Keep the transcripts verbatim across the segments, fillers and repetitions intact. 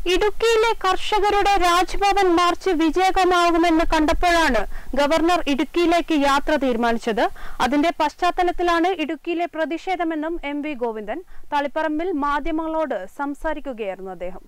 ഇടുക്കിയിലെ കർഷകരുടെ രാജ്ഭവൻ മാർച്ച് വിജയകരമാകുമെന്ന് കണ്ടപ്പോഴാണ് ഗവർണർ ഇടുക്കിയിലേക്ക് യാത്ര തീരുമാനിച്ചത്. അതിന്റെ പശ്ചാത്തലത്തിലാണ് ഇടുക്കിയിലെ പ്രതിഷേധമെന്നും എം വി ഗോവിന്ദൻ തളിപ്പറമ്പിൽ മാധ്യമങ്ങളോട് സംസാരിക്കുകയായിരുന്നു അദ്ദേഹം.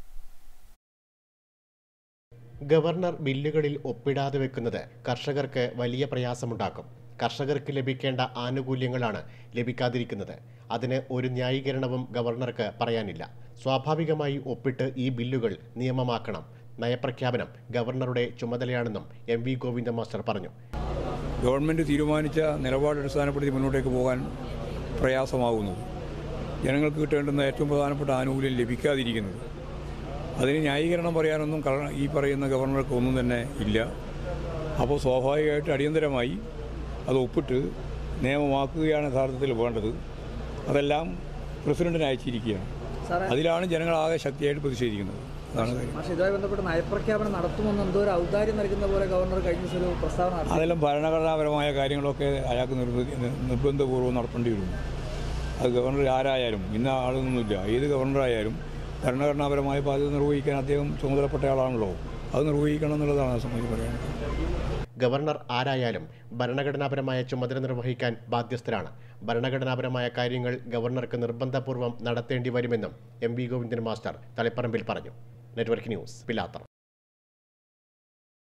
ഗവർണർ ബില്ലുകളിൽ ഒപ്പിടാതെ വെക്കുന്നത് കർഷകർക്ക് വലിയ പ്രയാസമുണ്ടാക്കും. കർഷകർക്ക് ലഭിക്കേണ്ട ആനുകൂല്യങ്ങളാണ് ലഭിക്കാതിരിക്കുന്നത്. അതിന് ഒരു ന്യായീകരണവും ഗവർണർക്ക് പറയാനില്ല. സ്വാഭാവികമായി ഒപ്പിട്ട് ഈ ബില്ലുകൾ നിയമമാക്കണം. നയപ്രഖ്യാപനം ഗവർണറുടെ ചുമതലയാണെന്നും എം വി ഗോവിന്ദ മാസ്റ്റർ പറഞ്ഞു. ഗവൺമെൻറ് തീരുമാനിച്ച നിലപാട് അടിസ്ഥാനപ്പെടുത്തി മുന്നോട്ടേക്ക് പോകാൻ പ്രയാസമാകുന്നത്, ജനങ്ങൾക്ക് കിട്ടേണ്ടുന്ന ഏറ്റവും പ്രധാനപ്പെട്ട ആനുകൂല്യം ലഭിക്കാതിരിക്കുന്നത്, അതിന് ന്യായീകരണം പറയാനൊന്നും ഈ പറയുന്ന ഗവർണർക്ക് ഒന്നും തന്നെ ഇല്ല. അപ്പോൾ സ്വാഭാവികമായിട്ട് അടിയന്തരമായി അത് ഒപ്പിട്ട് നിയമമാക്കുകയാണ് യഥാർത്ഥത്തിൽ വേണ്ടത്. അതെല്ലാം പ്രസിഡന്റിന് അയച്ചിരിക്കുകയാണ്. അതിലാണ് ജനങ്ങളാകെ ശക്തിയായിട്ട് പ്രതിഷേധിക്കുന്നത്. ഇതുമായി ബന്ധപ്പെട്ട് നയപ്രഖ്യാപനം നടത്തുമെന്ന് എന്തോ ഒരു ഔദാര്യം നൽകുന്ന പോലെ ഗവർണർ കഴിഞ്ഞ ഒരു പ്രസ്താവന. അതെല്ലാം ഭരണഘടനാപരമായ കാര്യങ്ങളൊക്കെ അയാൾക്ക് നിർബന്ധപൂർവ്വം നടത്തേണ്ടി വരുന്നു. അത് ഗവർണർ ആരായാലും, ഇന്ന ആളൊന്നുമില്ല, ഏത് ഗവർണറായാലും ഭരണഘടനാപരമായ ബാധ്യത നിർവഹിക്കാൻ അദ്ദേഹം ചുമതലപ്പെട്ട ആളാണല്ലോ. അത് നിർവഹിക്കണം എന്നുള്ളതാണ് ആ സംബന്ധിച്ച് പറയുന്നത്. ഗവർണർ ആരായാലും ഭരണഘടനാപരമായ ചുമതല നിർവഹിക്കാൻ ബാധ്യസ്ഥരാണ്. ഭരണഘടനാപരമായ കാര്യങ്ങൾ ഗവർണർക്ക് നിർബന്ധപൂർവ്വം നടത്തേണ്ടി വരുമെന്നും എം വി ഗോവിന്ദൻ മാസ്റ്റർ തളിപ്പറമ്പിൽ പറഞ്ഞു. Network news, Pilathara.